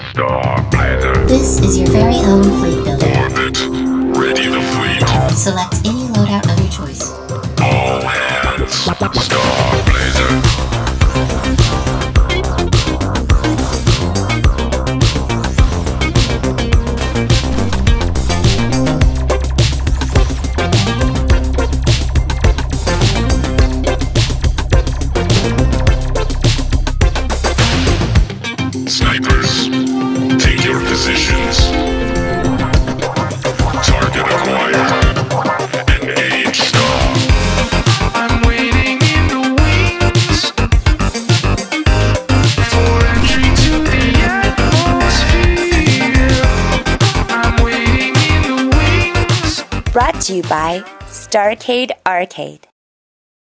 Star Blazer. This is your very own fleet builder. Orbit. Ready the fleet. Select any loadout of your choice. All hands. Star Blazer. Snipers, take your positions. Target acquired. Engage Star. I'm waiting in the wings for entry to the atmosphere. I'm waiting in the wings. Brought to you by Starcade Arcade.